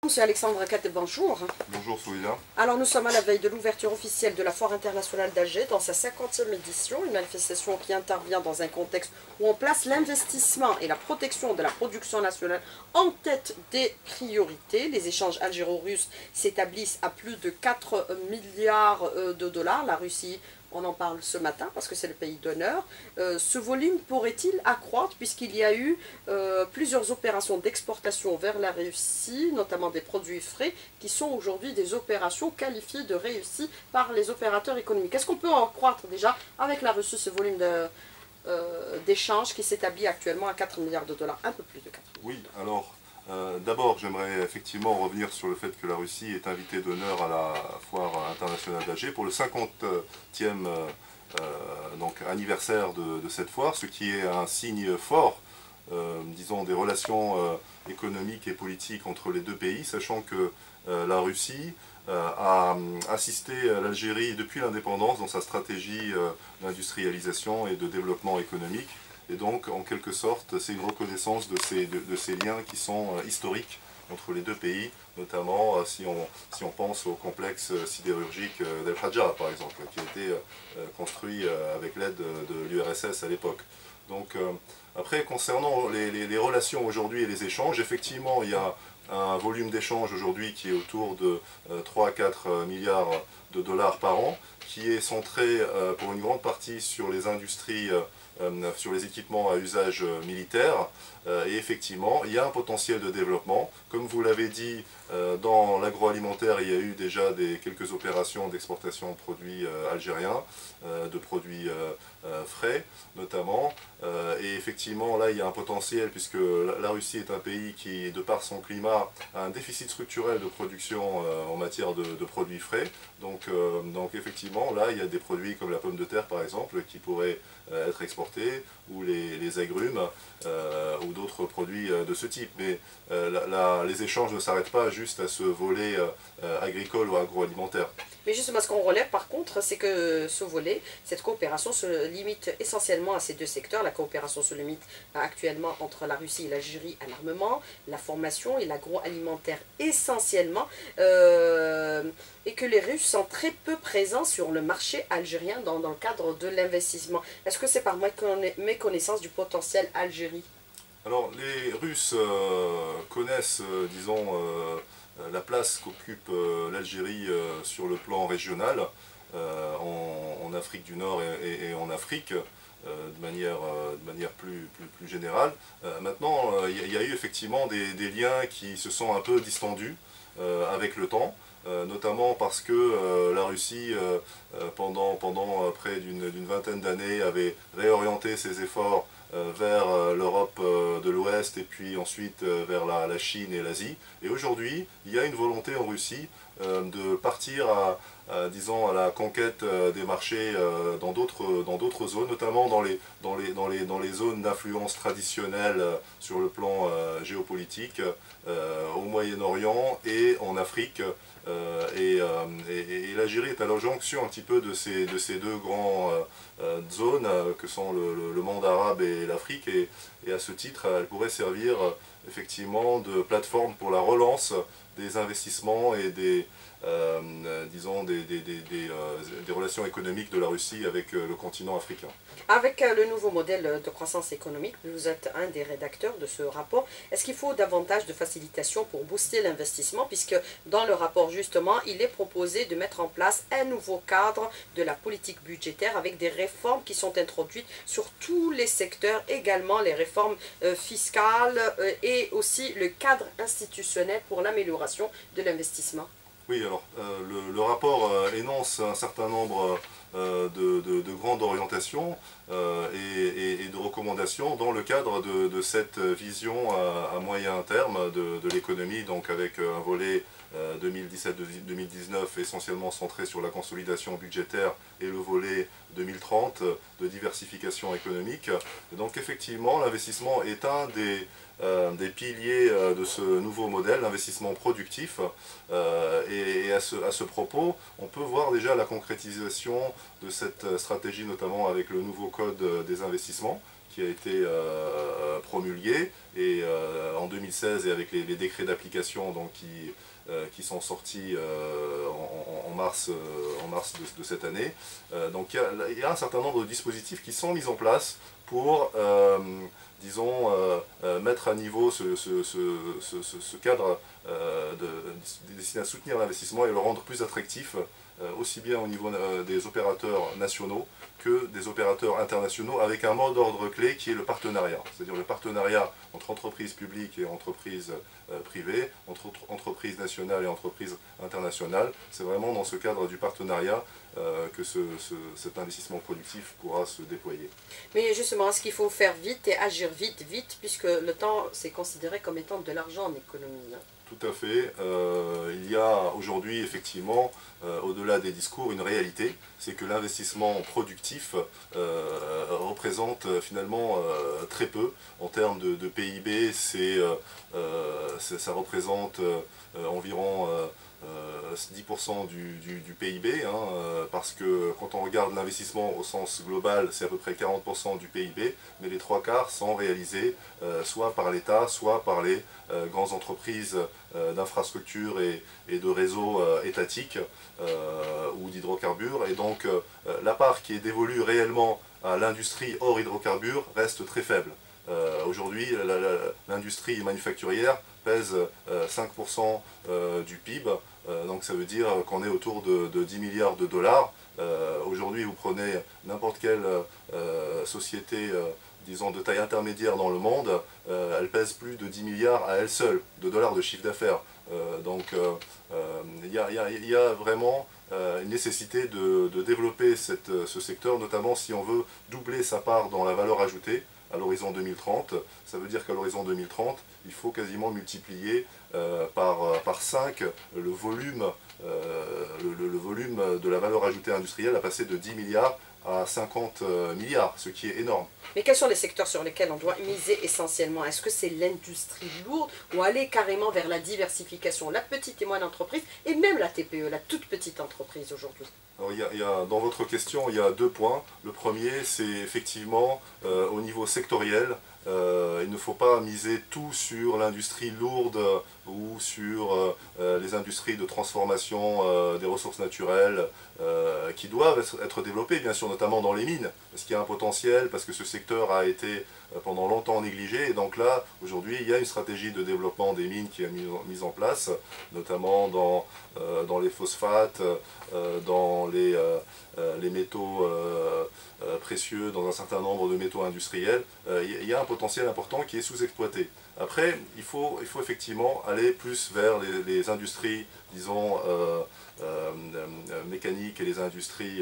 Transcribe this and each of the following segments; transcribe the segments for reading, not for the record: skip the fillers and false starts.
Monsieur Alexandre Kate, bonjour. Bonjour Souida. Alors nous sommes à la veille de l'ouverture officielle de la Foire internationale d'Alger dans sa 50e édition, une manifestation qui intervient dans un contexte où on place l'investissement et la protection de la production nationale en tête des priorités. Les échanges algéro-russes s'établissent à plus de 4 milliards de dollars. La Russie, on en parle ce matin parce que c'est le pays d'honneur. Ce volume pourrait-il accroître puisqu'il y a eu plusieurs opérations d'exportation vers la Russie, notamment des produits frais, qui sont aujourd'hui des opérations qualifiées de réussies par les opérateurs économiques. Est-ce qu'on peut en croître déjà avec la Russie ce volume d'échanges qui s'établit actuellement à 4 milliards de dollars, un peu plus de 4? Oui, alors d'abord j'aimerais effectivement revenir sur le fait que la Russie est invitée d'honneur à la Foire internationale d'Alger pour le 50e donc, anniversaire de cette foire, ce qui est un signe fort, disons, des relations économiques et politiques entre les deux pays, sachant que la Russie a assisté l'Algérie depuis l'indépendance dans sa stratégie d'industrialisation et de développement économique. Et donc, en quelque sorte, c'est une reconnaissance de ces liens qui sont historiques entre les deux pays, notamment si on pense au complexe sidérurgique d'El Hadja, par exemple, qui a été construit avec l'aide de l'URSS à l'époque. Donc, après, concernant les relations aujourd'hui et les échanges, effectivement, il y a un volume d'échanges aujourd'hui qui est autour de 3 à 4 milliards de dollars par an, qui est centré pour une grande partie sur les industries, sur les équipements à usage militaire. Et effectivement, il y a un potentiel de développement. Comme vous l'avez dit, dans l'agroalimentaire, il y a eu déjà quelques opérations d'exportation de produits algériens, de produits frais notamment. Et effectivement, là, il y a un potentiel puisque la Russie est un pays qui, de par son climat, a un déficit structurel de production en matière de produits frais. Donc effectivement, là, il y a des produits comme la pomme de terre, par exemple, qui pourraient être exportés, ou les agrumes, ou d'autres produits de ce type. Mais les échanges ne s'arrêtent pas juste à ce volet agricole ou agroalimentaire. Mais justement, ce qu'on relève par contre, c'est que ce volet, cette coopération se limite essentiellement à ces deux secteurs. La coopération se limite actuellement entre la Russie et l'Algérie à l'armement, la formation et l'agroalimentaire essentiellement, et que les Russes sont très peu présents sur le marché algérien dans le cadre de l'investissement. Est-ce que c'est par méconnaissance du potentiel Algérie? Alors, les Russes connaissent, disons, la place qu'occupe l'Algérie sur le plan régional, en Afrique du Nord et en Afrique, de manière plus générale. Maintenant, il y a eu effectivement des liens qui se sont un peu distendus avec le temps, notamment parce que la Russie, pendant près d'une vingtaine d'années, avait réorienté ses efforts vers l'Europe de l'Ouest et puis ensuite vers la Chine et l'Asie. Et aujourd'hui, il y a une volonté en Russie de partir disons, à la conquête des marchés dans d'autres zones, notamment dans les zones d'influence traditionnelles sur le plan géopolitique, au Moyen-Orient et en Afrique. Et l'Algérie est à la jonction un petit peu de ces deux grandes zones que sont le monde arabe et l'Afrique, et à ce titre elle pourrait servir effectivement de plateforme pour la relance des investissements et disons des relations économiques de la Russie avec le continent africain. Avec le nouveau modèle de croissance économique, vous êtes un des rédacteurs de ce rapport. Est-ce qu'il faut davantage de facilitation pour booster l'investissement, puisque dans le rapport justement, il est proposé de mettre en place un nouveau cadre de la politique budgétaire avec des réformes qui sont introduites sur tous les secteurs, également les réformes fiscales et aussi le cadre institutionnel pour l'amélioration de l'investissement? Oui, alors le rapport énonce un certain nombre de grandes orientations et de recommandations dans le cadre de cette vision à moyen terme de l'économie, donc avec un volet 2017-2019 essentiellement centré sur la consolidation budgétaire et le volet 2030 de diversification économique. Et donc effectivement, l'investissement est un des piliers de ce nouveau modèle, l'investissement productif. Et à ce propos, on peut voir déjà la concrétisation de cette stratégie, notamment avec le nouveau code des investissements, qui a été promulgué, et en 2016, et avec les décrets d'application qui sont sortis en mars de cette année. Donc il y a un certain nombre de dispositifs qui sont mis en place pour, disons, mettre à niveau ce cadre destiné à soutenir l'investissement et le rendre plus attractif, aussi bien au niveau des opérateurs nationaux que des opérateurs internationaux, avec un mot d'ordre clé qui est le partenariat. C'est-à-dire le partenariat entre entreprises publiques et entreprises privées, entre entreprises nationales et entreprises internationales. C'est vraiment dans ce cadre du partenariat que cet investissement productif pourra se déployer. Mais justement, est-ce qu'il faut faire vite et agir vite, puisque le temps, c'est considéré comme étant de l'argent en économie, hein? Tout à fait. Il y a aujourd'hui effectivement, au-delà des discours, une réalité, c'est que l'investissement productif représente finalement très peu. En termes de PIB, ça représente environ 10% du PIB, hein, parce que quand on regarde l'investissement au sens global, c'est à peu près 40% du PIB, mais les trois quarts sont réalisés soit par l'État, soit par les grandes entreprises d'infrastructures et de réseaux étatiques ou d'hydrocarbures. Et donc la part qui est dévolue réellement à l'industrie hors hydrocarbures reste très faible. Aujourd'hui, l'industrie manufacturière pèse 5% du PIB, donc ça veut dire qu'on est autour de 10 milliards de dollars. Aujourd'hui, vous prenez n'importe quelle société, disons, de taille intermédiaire dans le monde, elle pèse plus de 10 milliards à elle seule de dollars de chiffre d'affaires. Donc il y a vraiment une nécessité de développer ce secteur, notamment si on veut doubler sa part dans la valeur ajoutée à l'horizon 2030. Ça veut dire qu'à l'horizon 2030, il faut quasiment multiplier par 5 le volume de la valeur ajoutée industrielle, à passer de 10 milliards à 50 milliards, ce qui est énorme. Mais quels sont les secteurs sur lesquels on doit miser essentiellement? Est-ce que c'est l'industrie lourde ou aller carrément vers la diversification, la petite et moyenne entreprise et même la TPE, la toute petite entreprise aujourd'hui? Alors, dans votre question, il y a deux points. Le premier, c'est effectivement au niveau sectoriel. Il ne faut pas miser tout sur l'industrie lourde ou sur les industries de transformation des ressources naturelles qui doivent être développées, bien sûr, notamment dans les mines, parce qu'il y a un potentiel, parce que ce secteur a été pendant longtemps négligé. Et donc là, aujourd'hui, il y a une stratégie de développement des mines qui est mise en place, notamment dans les phosphates, dans les métaux précieux, dans un certain nombre de métaux industriels. Il y a un potentiel important qui est sous-exploité. Après, il faut effectivement aller plus vers les industries, disons, mécaniques et les industries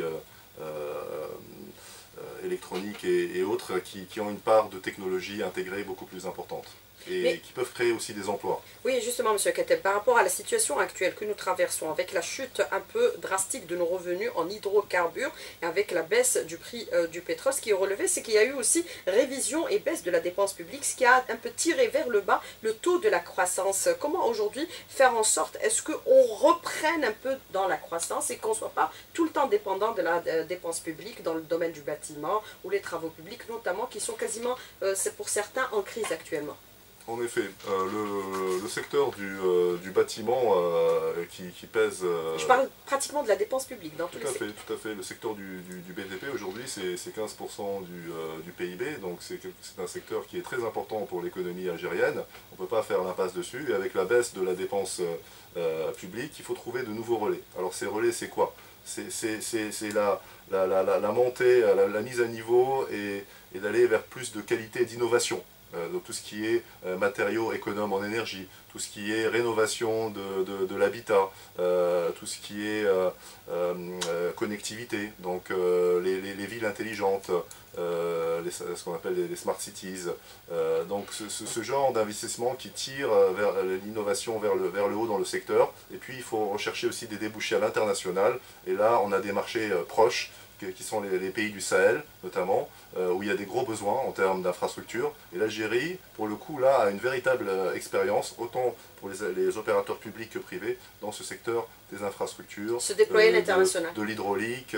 électroniques et autres qui ont une part de technologie intégrée beaucoup plus importante. Et qui peuvent créer aussi des emplois. Oui, justement, M. Kateb, par rapport à la situation actuelle que nous traversons, avec la chute un peu drastique de nos revenus en hydrocarbures, et avec la baisse du prix du pétrole, ce qui est relevé, c'est qu'il y a eu aussi révision et baisse de la dépense publique, ce qui a un peu tiré vers le bas le taux de la croissance. Comment aujourd'hui faire en sorte, est-ce qu'on reprenne un peu dans la croissance et qu'on ne soit pas tout le temps dépendant de la dépense publique dans le domaine du bâtiment ou les travaux publics notamment, qui sont quasiment, c'est pour certains, en crise actuellement? En effet, le secteur du bâtiment qui pèse... Je parle pratiquement de la dépense publique dans tous les secteurs. Tout à fait. Le secteur du BTP aujourd'hui, c'est 15% du PIB, donc c'est un secteur qui est très important pour l'économie algérienne. On ne peut pas faire l'impasse dessus, et avec la baisse de la dépense publique, il faut trouver de nouveaux relais. Alors ces relais, c'est quoi? C'est la montée, la mise à niveau et d'aller vers plus de qualité et d'innovation. Donc tout ce qui est matériaux économes en énergie, tout ce qui est rénovation de l'habitat, tout ce qui est connectivité, donc les villes intelligentes, ce qu'on appelle les smart cities. Donc ce genre d'investissement qui tire vers l'innovation vers le haut dans le secteur. Et puis il faut rechercher aussi des débouchés à l'international. Et là on a des marchés proches qui sont les pays du Sahel notamment, où il y a des gros besoins en termes d'infrastructures. Et l'Algérie, pour le coup, là, a une véritable expérience, autant pour les opérateurs publics que privés, dans ce secteur des infrastructures, Se déployer à l'international. de l'hydraulique,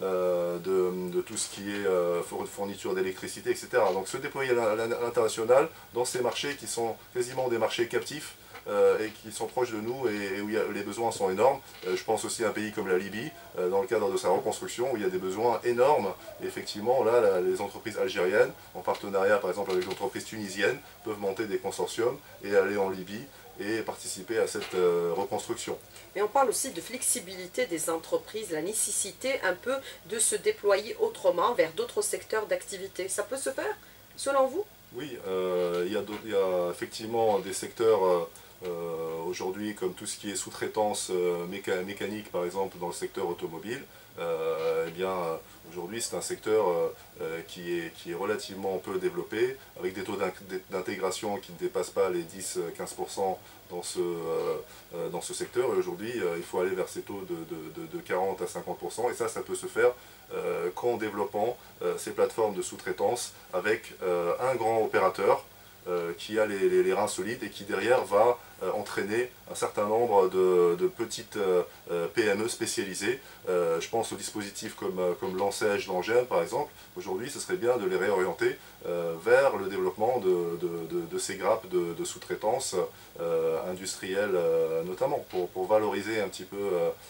de tout ce qui est fourniture d'électricité, etc. Donc se déployer à l'international dans ces marchés qui sont quasiment des marchés captifs, et qui sont proches de nous et où les besoins sont énormes. Je pense aussi à un pays comme la Libye, dans le cadre de sa reconstruction, où il y a des besoins énormes. Et effectivement, là, les entreprises algériennes, en partenariat par exemple avec les entreprises tunisiennes, peuvent monter des consortiums et aller en Libye et participer à cette reconstruction. Mais on parle aussi de flexibilité des entreprises, la nécessité un peu de se déployer autrement vers d'autres secteurs d'activité. Ça peut se faire, selon vous? Oui, il y a effectivement des secteurs aujourd'hui comme tout ce qui est sous-traitance mécanique par exemple dans le secteur automobile. Eh bien, aujourd'hui c'est un secteur qui est relativement peu développé, avec des taux d'intégration qui ne dépassent pas les 10-15% dans ce secteur. Et aujourd'hui, il faut aller vers ces taux de 40 à 50%, et ça peut se faire qu'en développant ces plateformes de sous-traitance avec un grand opérateur qui a les reins solides et qui derrière va entraîner un certain nombre de petites PME spécialisées. Je pense aux dispositifs comme l'Ansège, l'Angène par exemple. Aujourd'hui, ce serait bien de les réorienter vers le développement de ces grappes de sous-traitance industrielle notamment, pour valoriser un petit peu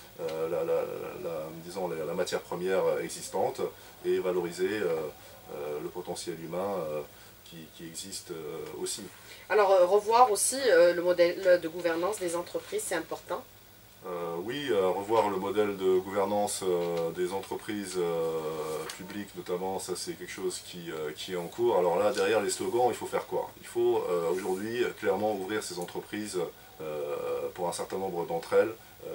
disons, la matière première existante et valoriser le potentiel humain qui existe aussi. Alors, revoir aussi le modèle de gouvernance des entreprises, c'est important. Oui, revoir le modèle de gouvernance des entreprises publiques notamment, ça c'est quelque chose qui est en cours. Alors là, derrière les slogans, il faut faire quoi? Il faut aujourd'hui clairement ouvrir ces entreprises pour un certain nombre d'entre elles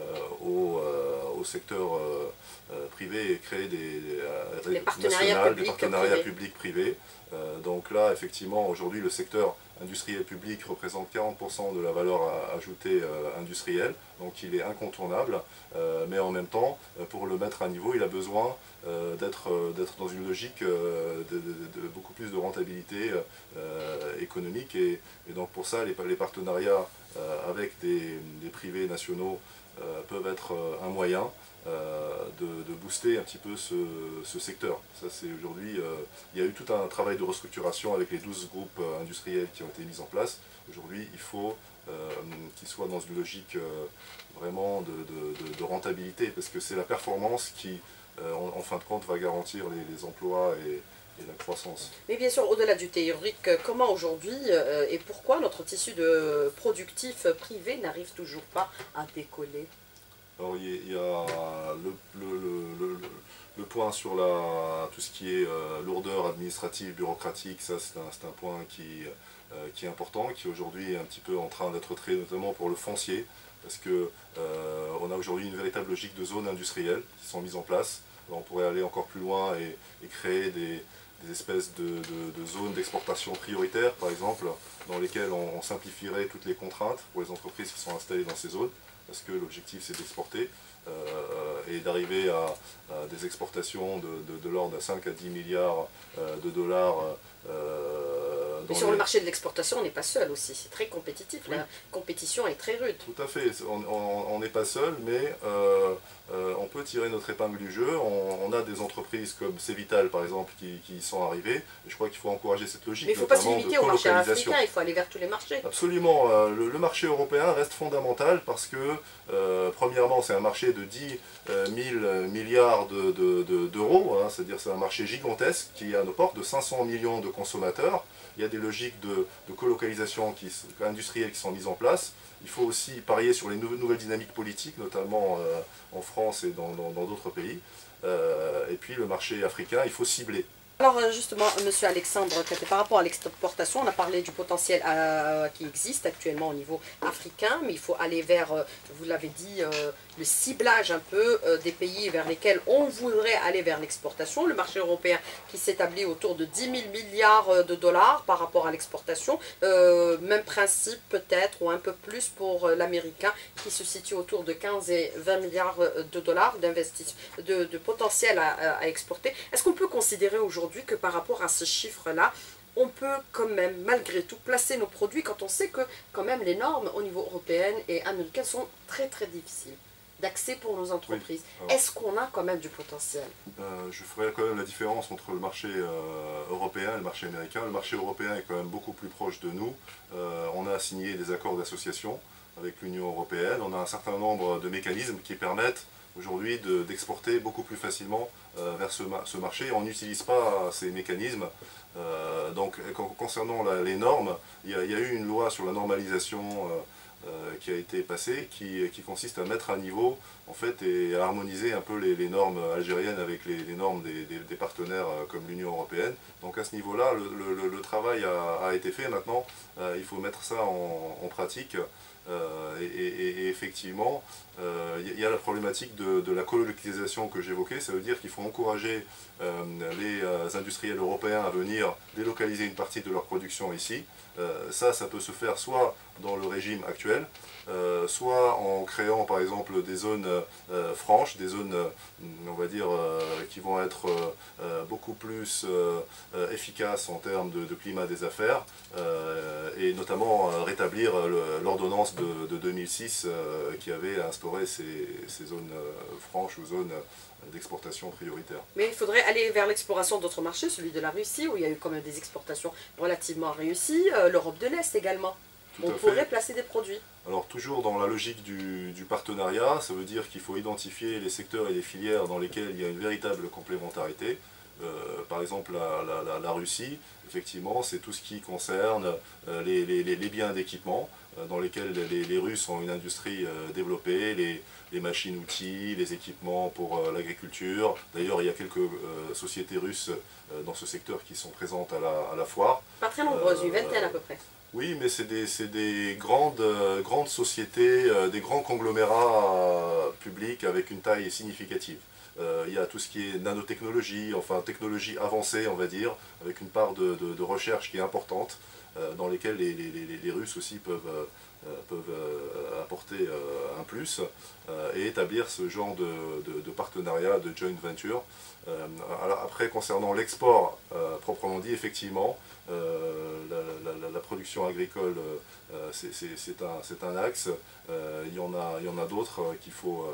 au secteur privé et créer des partenariats publics-privés. Donc là, effectivement, aujourd'hui, le secteur industriel public représente 40% de la valeur ajoutée industrielle, donc il est incontournable, mais en même temps, pour le mettre à niveau, il a besoin d'être dans une logique de beaucoup plus de rentabilité économique, et donc pour ça, les partenariats avec des privés nationaux peuvent être un moyen de booster un petit peu ce secteur. Ça, c'est aujourd'hui, il y a eu tout un travail de restructuration avec les 12 groupes industriels qui ont été mis en place. Aujourd'hui, il faut qu'ils soient dans une logique vraiment de rentabilité, parce que c'est la performance qui, en fin de compte, va garantir les emplois et la croissance. Mais bien sûr, au-delà du théorique, comment aujourd'hui et pourquoi notre tissu de productif privé n'arrive toujours pas à décoller? Alors il y a le point sur tout ce qui est lourdeur administrative, bureaucratique. Ça c'est un point qui est important, qui aujourd'hui est un petit peu en train d'être traité, notamment pour le foncier, parce que on a aujourd'hui une véritable logique de zones industrielles qui sont mises en place. Alors, on pourrait aller encore plus loin et créer des espèces de zones d'exportation prioritaires, par exemple, dans lesquelles on simplifierait toutes les contraintes pour les entreprises qui sont installées dans ces zones, parce que l'objectif c'est d'exporter et d'arriver à des exportations de l'ordre de 5 à 10 milliards de dollars. Mais sur le marché de l'exportation, on n'est pas seul aussi, c'est très compétitif, oui. La compétition est très rude. Tout à fait, on n'est pas seul, mais on peut tirer notre épingle du jeu. On a des entreprises comme Cevital par exemple qui sont arrivées, et je crois qu'il faut encourager cette logique. Mais il ne faut pas se limiter au marché africain, il faut aller vers tous les marchés. Absolument, le marché européen reste fondamental parce que premièrement c'est un marché de 10 000 milliards d'euros, hein, c'est-à-dire c'est un marché gigantesque qui est à nos portes de 500 millions de consommateurs. Il y a des logiques de colocalisation industrielle qui sont mises en place. Il faut aussi parier sur les nouvelles dynamiques politiques, notamment en France et dans d'autres pays. Et puis le marché africain, il faut cibler. Alors justement, Monsieur Alexandre, par rapport à l'exportation, on a parlé du potentiel qui existe actuellement au niveau africain, mais il faut aller vers, vous l'avez dit, le ciblage un peu des pays vers lesquels on voudrait aller vers l'exportation. Le marché européen qui s'établit autour de 10 000 milliards de dollars par rapport à l'exportation. Même principe peut-être, ou un peu plus pour l'américain qui se situe autour de 15 et 20 milliards de dollars de potentiel à exporter. Est-ce qu'on peut considérer aujourd'hui que par rapport à ce chiffre-là, on peut quand même, malgré tout, placer nos produits quand on sait que quand même les normes au niveau européen et américain sont très très difficiles d'accès pour nos entreprises. Oui. Est-ce qu'on a quand même du potentiel? Je ferai quand même la différence entre le marché européen et le marché américain. Le marché européen est quand même beaucoup plus proche de nous. On a signé des accords d'association avec l'Union européenne. On a un certain nombre de mécanismes qui permettent aujourd'hui d'exporter beaucoup plus facilement vers ce marché. On n'utilise pas ces mécanismes. Donc concernant les normes, il y a eu une loi sur la normalisation qui a été passée, qui consiste à mettre à niveau en fait, et à harmoniser un peu les normes algériennes avec les normes des partenaires comme l'Union européenne. Donc à ce niveau-là, le travail a été fait. Maintenant, il faut mettre ça en pratique. Et effectivement, il y a la problématique de la colocalisation que j'évoquais. Ça veut dire qu'il faut encourager les industriels européens à venir délocaliser une partie de leur production ici. Ça peut se faire soit dans le régime actuel, soit en créant par exemple des zones franches, des zones, on va dire, qui vont être beaucoup plus efficaces en termes de climat des affaires, et notamment rétablir l'ordonnance de 2006 qui avait instauré ces zones franches ou zones d'exportation prioritaire. Mais il faudrait aller vers l'exploration d'autres marchés, celui de la Russie, où il y a eu quand même des exportations relativement réussies, l'Europe de l'Est également. On pourrait placer des produits. Alors toujours dans la logique du partenariat, ça veut dire qu'il faut identifier les secteurs et les filières dans lesquels il y a une véritable complémentarité. Par exemple la Russie, effectivement, c'est tout ce qui concerne les biens d'équipement, dans lesquels les Russes ont une industrie développée, les machines-outils, les équipements pour l'agriculture. D'ailleurs, il y a quelques sociétés russes dans ce secteur qui sont présentes à la foire. Pas très nombreuses, une vingtaine à peu près. Oui, mais c'est des grandes sociétés, des grands conglomérats publics avec une taille significative. Il y a tout ce qui est nanotechnologie, enfin technologie avancée, on va dire, avec une part de recherche qui est importante, dans lesquelles les Russes aussi peuvent apporter un plus et établir ce genre de partenariat, de joint venture. Alors après, concernant l'export proprement dit, effectivement, la production agricole, c'est un axe. Il y en a d'autres qu'il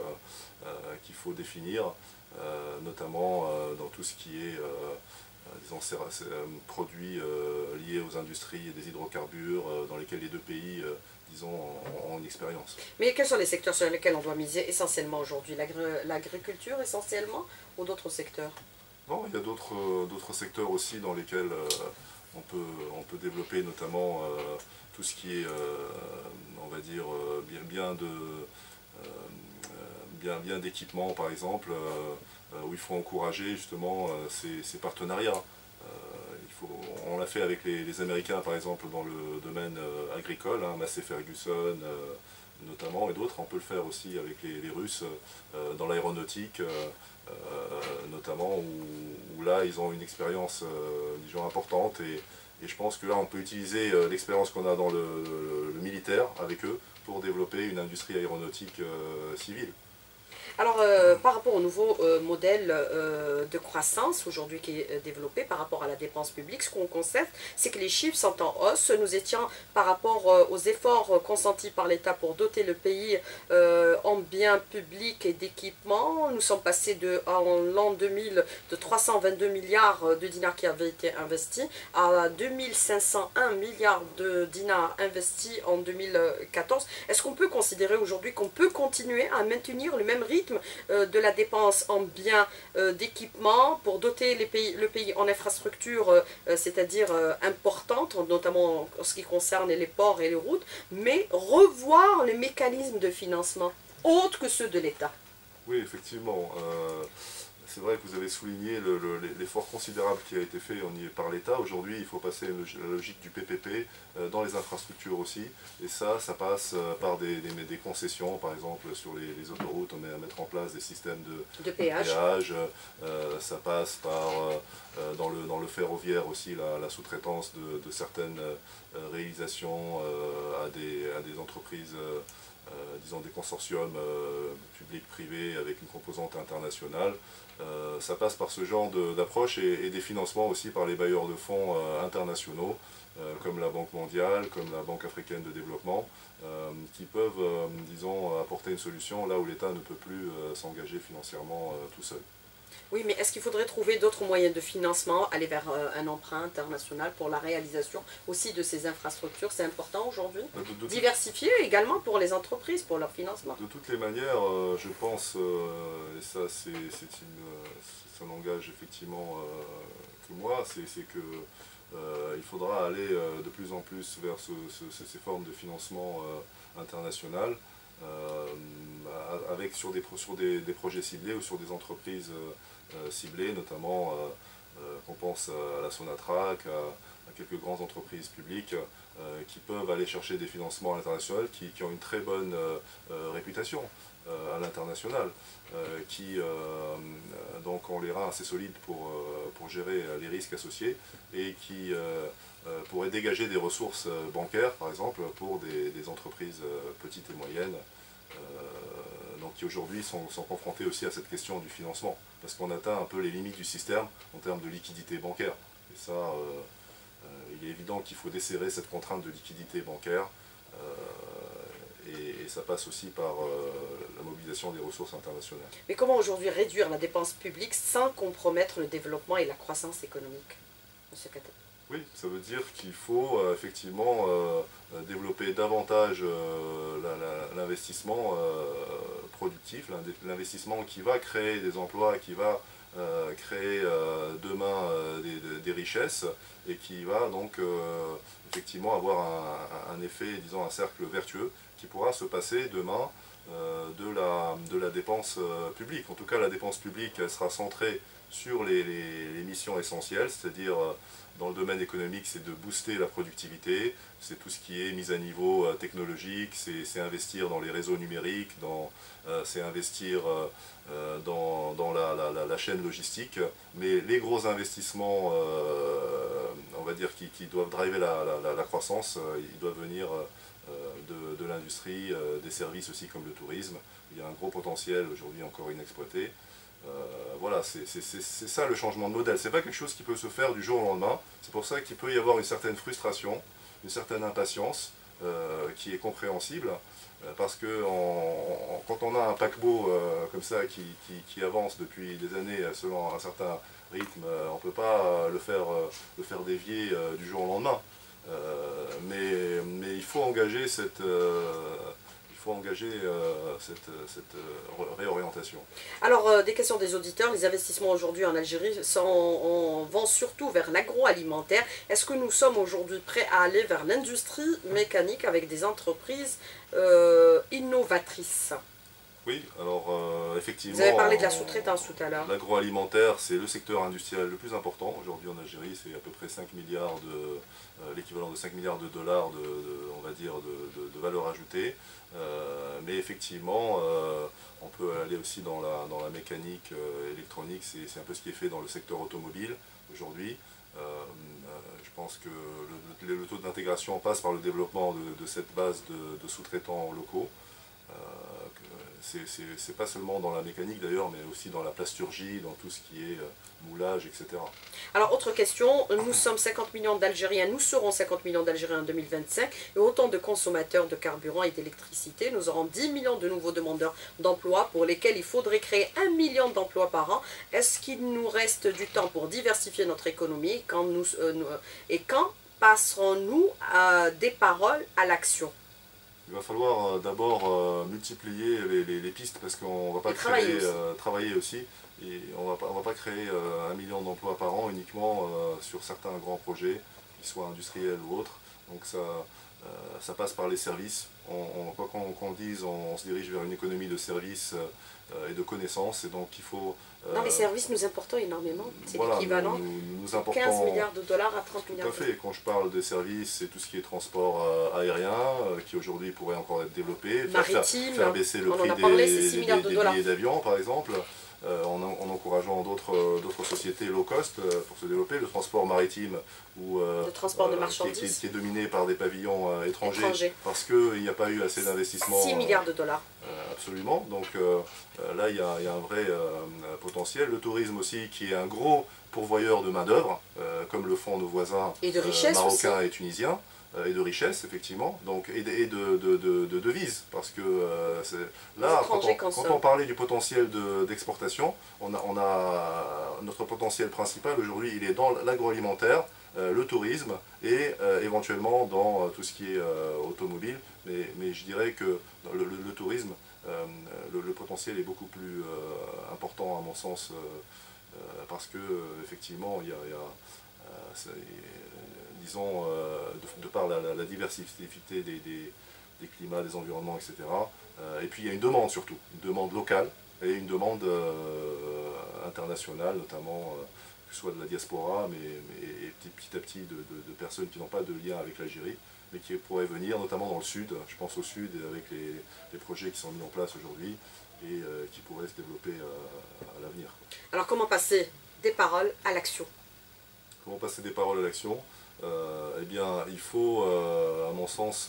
faut définir, notamment dans tout ce qui est disons, produits liés aux industries et des hydrocarbures, dans lesquels les deux pays disons, ont une expérience. Mais quels sont les secteurs sur lesquels on doit miser essentiellement aujourd'hui? L'agriculture essentiellement, ou d'autres secteurs? Non, il y a d'autres secteurs aussi dans lesquels on peut développer notamment tout ce qui est, on va dire, bien d'équipement par exemple, où il faut encourager justement ces partenariats. On l'a fait avec les Américains par exemple dans le domaine agricole, hein, Massey Ferguson notamment, et d'autres. On peut le faire aussi avec les Russes dans l'aéronautique, notamment, où là ils ont une expérience disons, importante, et je pense que là on peut utiliser l'expérience qu'on a dans le militaire avec eux pour développer une industrie aéronautique civile. Alors, par rapport au nouveau modèle de croissance aujourd'hui qui est développé par rapport à la dépense publique, ce qu'on constate, c'est que les chiffres sont en hausse. Nous étions, par rapport aux efforts consentis par l'État pour doter le pays en biens publics et d'équipements, nous sommes passés en l'an 2000 de 322 milliards de dinars qui avaient été investis à 2501 milliards de dinars investis en 2014. Est-ce qu'on peut considérer aujourd'hui qu'on peut continuer à maintenir le même rythme de la dépense en biens d'équipement pour doter le pays en infrastructures, c'est-à-dire importantes, notamment en ce qui concerne les ports et les routes, mais revoir les mécanismes de financement autres que ceux de l'État? Oui, effectivement. c'est vrai que vous avez souligné l'effort considérable qui a été fait par l'État. Aujourd'hui, il faut passer à la logique du PPP dans les infrastructures aussi. Et ça passe par des concessions, par exemple sur les autoroutes, on met à mettre en place des systèmes de péage. Ça passe par, dans le ferroviaire aussi, la sous-traitance de certaines réalisations à des entreprises, disons des consortiums publics-privés avec une composante internationale. Ça passe par ce genre d'approche et des financements aussi par les bailleurs de fonds internationaux, comme la Banque mondiale, comme la Banque africaine de développement, qui peuvent, disons, apporter une solution là où l'État ne peut plus s'engager financièrement tout seul. Oui, mais est-ce qu'il faudrait trouver d'autres moyens de financement, aller vers un emprunt international pour la réalisation aussi de ces infrastructures? C'est important aujourd'hui. Diversifier également pour les entreprises, pour leur financement. De toutes les manières, je pense, et ça ça n'engage effectivement que moi, c'est que il faudra aller de plus en plus vers ces formes de financement international, avec sur des projets ciblés ou sur des entreprises ciblées, notamment qu'on pense à la Sonatrach, à quelques grandes entreprises publiques qui peuvent aller chercher des financements internationaux, qui ont une très bonne réputation à l'international, qui donc ont les reins assez solides pour gérer les risques associés et qui pourraient dégager des ressources bancaires, par exemple, pour des entreprises petites et moyennes, donc qui aujourd'hui sont confrontés aussi à cette question du financement, parce qu'on atteint un peu les limites du système en termes de liquidité bancaire. Et ça, il est évident qu'il faut desserrer cette contrainte de liquidité bancaire, et ça passe aussi par la mobilisation des ressources internationales. Mais comment aujourd'hui réduire la dépense publique sans compromettre le développement et la croissance économique, M. Katab? Oui, ça veut dire qu'il faut effectivement développer davantage l'investissement productif, l'investissement qui va créer des emplois, qui va créer demain des richesses et qui va donc effectivement avoir un effet, disons un cercle vertueux qui pourra se passer demain de la dépense publique. En tout cas, la dépense publique, elle sera centrée sur les missions essentielles, c'est-à-dire dans le domaine économique, c'est de booster la productivité, c'est tout ce qui est mise à niveau technologique, c'est investir dans les réseaux numériques, c'est investir dans la chaîne logistique, mais les gros investissements, on va dire, qui doivent driver la croissance, ils doivent venir de l'industrie, des services aussi comme le tourisme. Il y a un gros potentiel aujourd'hui encore inexploité. Voilà, c'est ça le changement de modèle. C'est pas quelque chose qui peut se faire du jour au lendemain. C'est pour ça qu'il peut y avoir une certaine frustration, une certaine impatience qui est compréhensible. Parce que quand on a un paquebot comme ça qui avance depuis des années selon un certain rythme, on ne peut pas le faire dévier du jour au lendemain. Mais il faut engager cette réorientation. Alors, des questions des auditeurs. Les investissements aujourd'hui en Algérie vont surtout vers l'agroalimentaire. Est-ce que nous sommes aujourd'hui prêts à aller vers l'industrie mécanique avec des entreprises innovatrices? Oui, alors effectivement... Vous avez parlé de la sous-traitance tout à l'heure. L'agroalimentaire, c'est le secteur industriel le plus important. Aujourd'hui en Algérie, c'est à peu près 5 milliards l'équivalent de 5 milliards de dollars on va dire, de valeur ajoutée. Mais effectivement, on peut aller aussi dans la mécanique électronique, c'est un peu ce qui est fait dans le secteur automobile aujourd'hui. Je pense que le taux d'intégration passe par le développement de cette base de sous-traitants locaux. C'est pas seulement dans la mécanique d'ailleurs, mais aussi dans la plasturgie, dans tout ce qui est moulage, etc. Alors, autre question, nous sommes 50 millions d'Algériens, nous serons 50 millions d'Algériens en 2025, et autant de consommateurs de carburant et d'électricité. Nous aurons 10 millions de nouveaux demandeurs d'emploi pour lesquels il faudrait créer 1 million d'emplois par an. Est-ce qu'il nous reste du temps pour diversifier notre économie et quand passerons-nous des paroles à l'action? Il va falloir d'abord multiplier les pistes parce qu'on ne va pas travailler aussi. Et on va pas créer 1 million d'emplois par an uniquement sur certains grands projets, qu'ils soient industriels ou autres. Donc ça passe par les services, quoi qu'on dise, on se dirige vers une économie de services et de connaissances, et donc il faut... Dans les services, nous importons énormément. C'est voilà, l'équivalent nous de 15 milliards de dollars à 30 milliards de dollars. Tout à fait. Quand je parle des services, c'est tout ce qui est transport aérien, qui aujourd'hui pourrait encore être développé, faire baisser le prix des billets d'avion, par exemple. En encourageant d'autres sociétés low cost pour se développer, le transport maritime ou le transport de marchandises qui est dominé par des pavillons étrangers parce qu'il n'y a pas eu assez d'investissement. 6 milliards de dollars. Absolument, donc là il y a un vrai potentiel. Le tourisme aussi qui est un gros pourvoyeur de main d'œuvre, comme le font nos voisins marocains et tunisiens. Et de richesse, effectivement, donc, et de devises, parce que là, quand on parlait du potentiel d'exportation, notre potentiel principal aujourd'hui, il est dans l'agroalimentaire, le tourisme et éventuellement dans tout ce qui est automobile, mais je dirais que le tourisme, le potentiel est beaucoup plus important à mon sens, parce que effectivement, il y a disons, de par la diversité des climats, des environnements, etc. Et puis il y a une demande surtout, une demande locale et une demande internationale, notamment que ce soit de la diaspora, et petit à petit de personnes qui n'ont pas de lien avec l'Algérie, mais qui pourraient venir, notamment dans le sud, je pense au sud, avec les projets qui sont mis en place aujourd'hui, et qui pourraient se développer à l'avenir. Alors comment passer des paroles à l'action? Comment passer des paroles à l'action? Eh bien, il faut, à mon sens,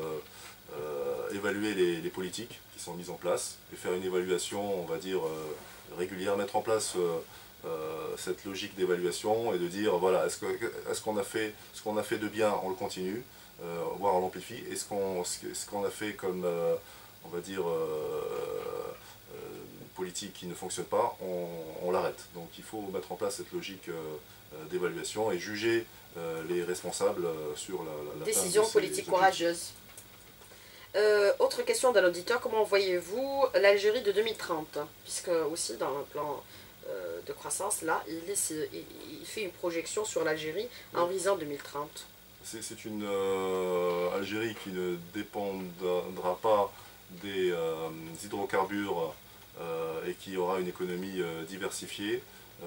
évaluer les politiques qui sont mises en place et faire une évaluation, on va dire, régulière, mettre en place cette logique d'évaluation et de dire, voilà, est-ce qu'on a fait ce qu'on a fait de bien, on le continue, voire on l'amplifie, et ce qu'on a fait comme, on va dire, politique qui ne fonctionne pas, on l'arrête. Donc il faut mettre en place cette logique d'évaluation et juger les responsables sur la décision politique courageuse. Autre question d'un auditeur, comment voyez-vous l'Algérie de 2030? Puisque aussi dans le plan de croissance, là, il fait une projection sur l'Algérie en visant 2030. C'est une Algérie qui ne dépendra pas des hydrocarbures et qui aura une économie diversifiée.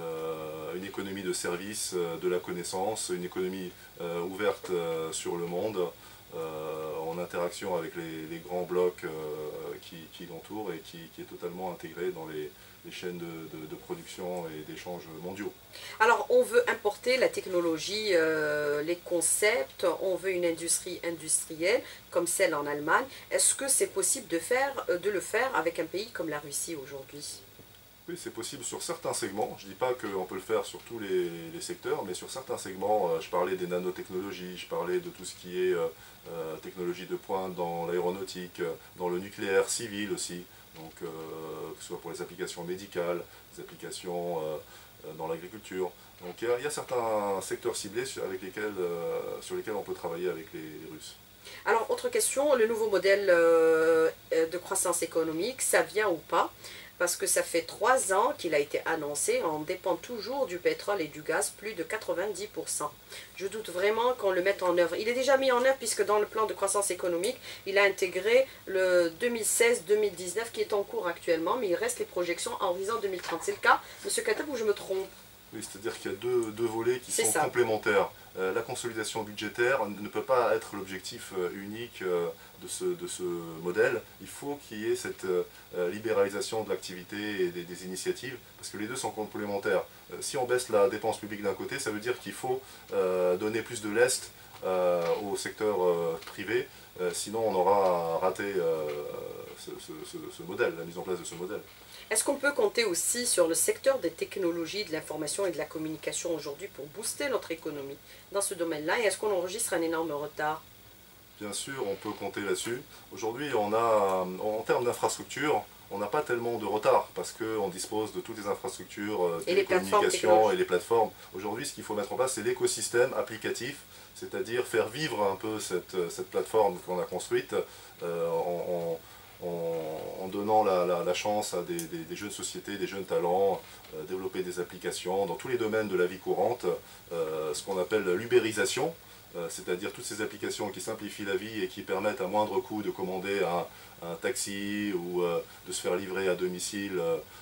Une économie de services, de la connaissance, une économie ouverte sur le monde, en interaction avec les grands blocs qui l'entourent et qui est totalement intégrée dans les chaînes de production et d'échanges mondiaux. Alors on veut importer la technologie, les concepts, on veut une industrie industrielle comme celle en Allemagne. Est-ce que c'est possible de le faire avec un pays comme la Russie aujourd'hui? Oui, c'est possible sur certains segments. Je ne dis pas qu'on peut le faire sur tous les secteurs, mais sur certains segments, je parlais des nanotechnologies, je parlais de tout ce qui est technologie de pointe dans l'aéronautique, dans le nucléaire civil aussi, donc que ce soit pour les applications médicales, les applications dans l'agriculture. Donc il y a certains secteurs ciblés sur lesquels on peut travailler avec les Russes. Alors, autre question, le nouveau modèle de croissance économique, ça vient ou pas? Parce que ça fait 3 ans qu'il a été annoncé, on dépend toujours du pétrole et du gaz, plus de 90%. Je doute vraiment qu'on le mette en œuvre. Il est déjà mis en œuvre puisque dans le plan de croissance économique, il a intégré le 2016-2019 qui est en cours actuellement, mais il reste les projections en horizon 2030. C'est le cas, M. Katab, ou je me trompe? Oui, c'est-à-dire qu'il y a deux volets qui sont complémentaires. La consolidation budgétaire ne peut pas être l'objectif unique de ce modèle. Il faut qu'il y ait cette libéralisation de l'activité et des initiatives, parce que les deux sont complémentaires. Si on baisse la dépense publique d'un côté, ça veut dire qu'il faut donner plus de lest au secteur privé, sinon on aura raté ce modèle, la mise en place de ce modèle. Est-ce qu'on peut compter aussi sur le secteur des technologies, de l'information et de la communication aujourd'hui pour booster notre économie dans ce domaine-là? Et est-ce qu'on enregistre un énorme retard? Bien sûr, on peut compter là-dessus. Aujourd'hui, en termes d'infrastructures, on n'a pas tellement de retard parce qu'on dispose de toutes les infrastructures, de communication et les plateformes. Aujourd'hui, ce qu'il faut mettre en place, c'est l'écosystème applicatif, c'est-à-dire faire vivre un peu cette plateforme qu'on a construite en donnant la chance à des jeunes sociétés, des jeunes talents, développer des applications dans tous les domaines de la vie courante, ce qu'on appelle l'ubérisation. c'est-à-dire toutes ces applications qui simplifient la vie et qui permettent à moindre coût de commander un taxi ou de se faire livrer à domicile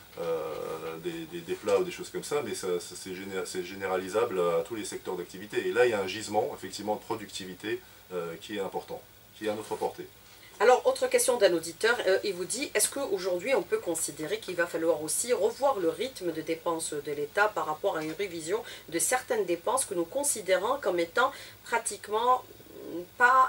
des plats ou des choses comme ça, mais c'est généralisable à tous les secteurs d'activité. Et là, il y a un gisement, effectivement, de productivité qui est important, qui est à notre portée. Alors, autre question d'un auditeur, il vous dit, est-ce qu'aujourd'hui on peut considérer qu'il va falloir aussi revoir le rythme de dépenses de l'État par rapport à une révision de certaines dépenses que nous considérons comme étant pratiquement pas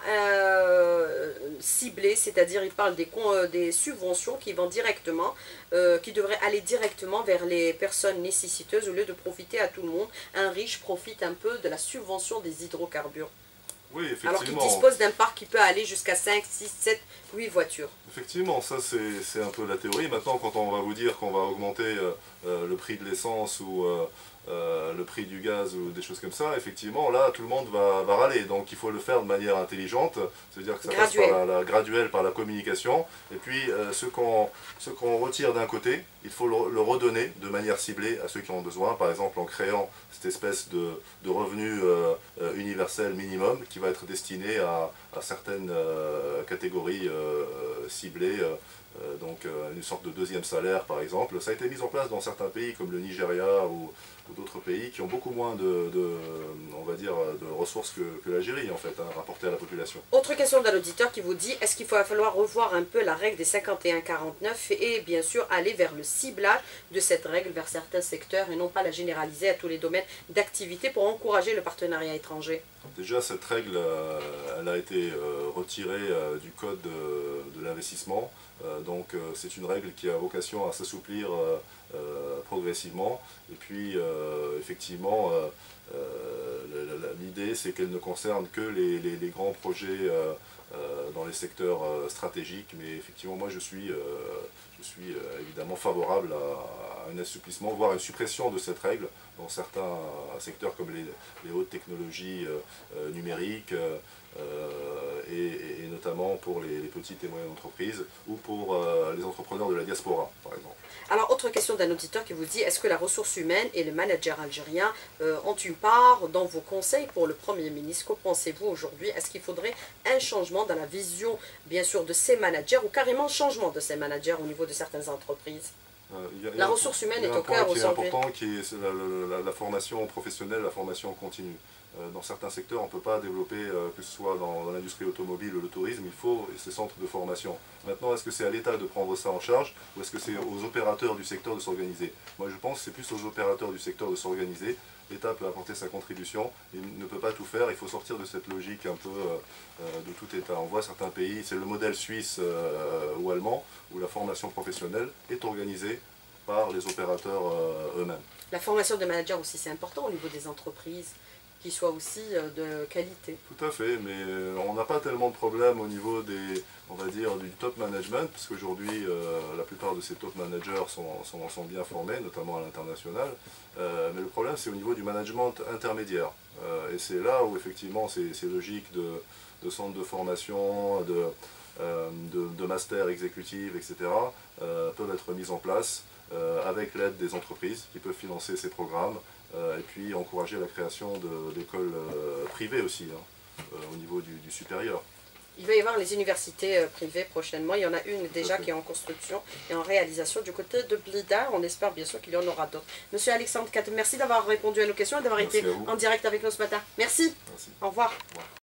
ciblées, c'est-à-dire il parle des subventions qui vont directement, qui devraient aller directement vers les personnes nécessiteuses au lieu de profiter à tout le monde. Un riche profite un peu de la subvention des hydrocarbures. Oui, effectivement. Alors qu'il dispose d'un parc qui peut aller jusqu'à 5, 6, 7, 8 voitures. Effectivement, ça c'est un peu la théorie. Maintenant, quand on va vous dire qu'on va augmenter le prix de l'essence ou le prix du gaz ou des choses comme ça, effectivement, là, tout le monde va râler. Donc il faut le faire de manière intelligente, c'est-à-dire que ça passe par la graduelle, par la communication. Et puis, ce qu'on retire d'un côté, il faut le redonner de manière ciblée à ceux qui en ont besoin, par exemple en créant cette espèce de revenu universel minimum qui va être destiné à certaines catégories ciblées, donc une sorte de deuxième salaire par exemple. Ça a été mis en place dans certains pays comme le Nigeria ou d'autres pays qui ont beaucoup moins on va dire, de ressources que l'Algérie en fait, rapportées à la population. Autre question d'un auditeur qui vous dit, est-ce qu'il va falloir revoir un peu la règle des 51-49 et bien sûr aller vers le ciblage de cette règle vers certains secteurs et non pas la généraliser à tous les domaines d'activité pour encourager le partenariat étranger? Déjà, cette règle, elle a été retirée du code de l'investissement. Donc, c'est une règle qui a vocation à s'assouplir progressivement. Et puis, effectivement, l'idée, c'est qu'elle ne concerne que les grands projets dans les secteurs stratégiques. Mais effectivement, moi, je suis évidemment favorable à un assouplissement, voire une suppression de cette règle dans certains secteurs comme les hautes technologies numériques et notamment pour les petites et moyennes entreprises ou pour les entrepreneurs de la diaspora, par exemple. Alors, autre question d'un auditeur qui vous dit, est-ce que la ressource humaine et les managers algériens ont une part dans vos conseils pour le Premier ministre? Que pensez-vous aujourd'hui? Est-ce qu'il faudrait un changement dans la vision, bien sûr, de ces managers ou carrément un changement de ces managers au niveau de certaines entreprises? La ressource humaine est au cœur aujourd'hui. Il y a un point qui est aujourd'hui. important, qui est la formation professionnelle, la formation continue. Dans certains secteurs, on ne peut pas développer, que ce soit dans l'industrie automobile ou le tourisme, il faut ces centres de formation. Maintenant, est-ce que c'est à l'État de prendre ça en charge ou est-ce que c'est aux opérateurs du secteur de s'organiser? Moi, je pense que c'est plus aux opérateurs du secteur de s'organiser. L'État peut apporter sa contribution, il ne peut pas tout faire, il faut sortir de cette logique un peu de tout État. On voit certains pays, c'est le modèle suisse ou allemand, où la formation professionnelle est organisée par les opérateurs eux-mêmes. La formation des managers aussi, c'est important au niveau des entreprises, qui soit aussi de qualité. Tout à fait, mais on n'a pas tellement de problèmes au niveau on va dire, du top management, parce qu'aujourd'hui, la plupart de ces top managers sont bien formés, notamment à l'international. Mais le problème, c'est au niveau du management intermédiaire. Et c'est là où, effectivement, ces logiques de centres de formation, de master exécutifs, etc., peuvent être mises en place avec l'aide des entreprises qui peuvent financer ces programmes. Et puis encourager la création d'écoles privées aussi, au niveau du supérieur. Il va y avoir les universités privées prochainement. Il y en a une déjà qui est en construction et en réalisation du côté de Blida. On espère bien sûr qu'il y en aura d'autres. Monsieur Alexandre Katem, merci d'avoir répondu à nos questions et d'avoir été en direct avec nous ce matin. Merci. Merci. Au revoir. Au revoir.